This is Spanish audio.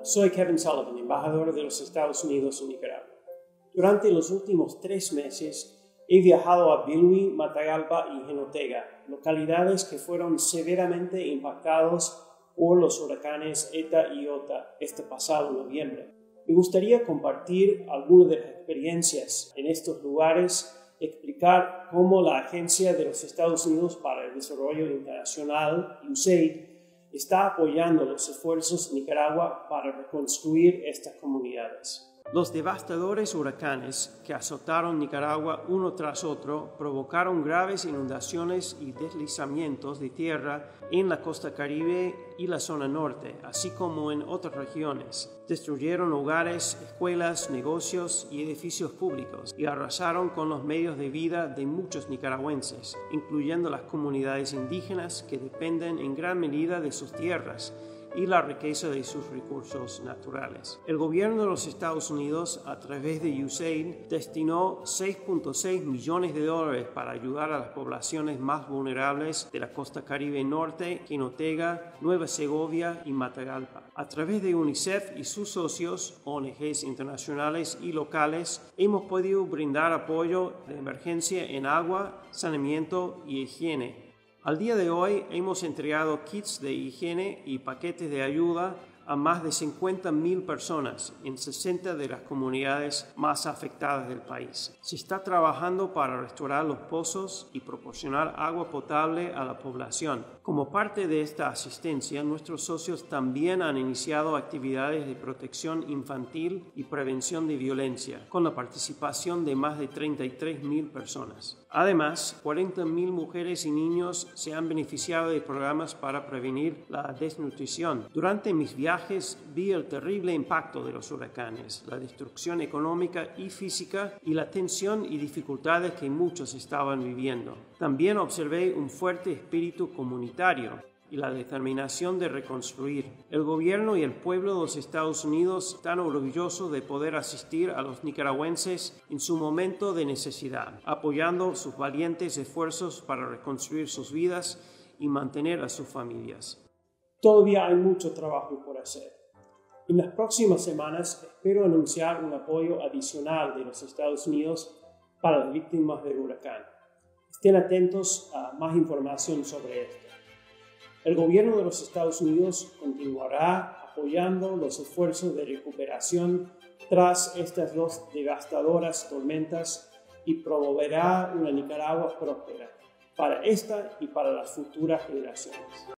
soy Kevin Sullivan, embajador de los Estados Unidos en Nicaragua. Durante los últimos 3 meses he viajado a Bilwi, Matagalpa y Jinotega, localidades que fueron severamente impactados por los huracanes Eta y Iota este pasado noviembre. Me gustaría compartir algunas de las experiencias en estos lugares, explicar cómo la Agencia de los Estados Unidos para el Desarrollo Internacional, USAID, está apoyando los esfuerzos en Nicaragua para reconstruir estas comunidades. Los devastadores huracanes que azotaron Nicaragua uno tras otro provocaron graves inundaciones y deslizamientos de tierra en la costa caribe y la zona norte, así como en otras regiones. Destruyeron hogares, escuelas, negocios y edificios públicos y arrasaron con los medios de vida de muchos nicaragüenses, incluyendo las comunidades indígenas que dependen en gran medida de sus tierras y la riqueza de sus recursos naturales. El gobierno de los Estados Unidos, a través de USAID, destinó $6.6 millones para ayudar a las poblaciones más vulnerables de la costa caribe norte, Jinotega, Nueva Segovia y Matagalpa. A través de UNICEF y sus socios, ONGs internacionales y locales, hemos podido brindar apoyo de emergencia en agua, saneamiento y higiene. Al día de hoy hemos entregado kits de higiene y paquetes de ayuda a más de 50.000 personas en 60 de las comunidades más afectadas del país. Se está trabajando para restaurar los pozos y proporcionar agua potable a la población. Como parte de esta asistencia, nuestros socios también han iniciado actividades de protección infantil y prevención de violencia, con la participación de más de 33.000 personas. Además, 40.000 mujeres y niños se han beneficiado de programas para prevenir la desnutrición. Durante mis viajes vi el terrible impacto de los huracanes, la destrucción económica y física y la tensión y dificultades que muchos estaban viviendo. También observé un fuerte espíritu comunitario y la determinación de reconstruir. El gobierno y el pueblo de los Estados Unidos están orgullosos de poder asistir a los nicaragüenses en su momento de necesidad, apoyando sus valientes esfuerzos para reconstruir sus vidas y mantener a sus familias. Todavía hay mucho trabajo por hacer. En las próximas semanas espero anunciar un apoyo adicional de los Estados Unidos para las víctimas del huracán. Estén atentos a más información sobre esto. El gobierno de los Estados Unidos continuará apoyando los esfuerzos de recuperación tras estas 2 devastadoras tormentas y promoverá una Nicaragua próspera para esta y para las futuras generaciones.